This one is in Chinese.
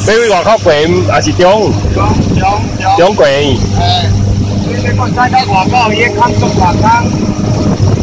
位外口过还是中过？ 你看在外口伊看足大工。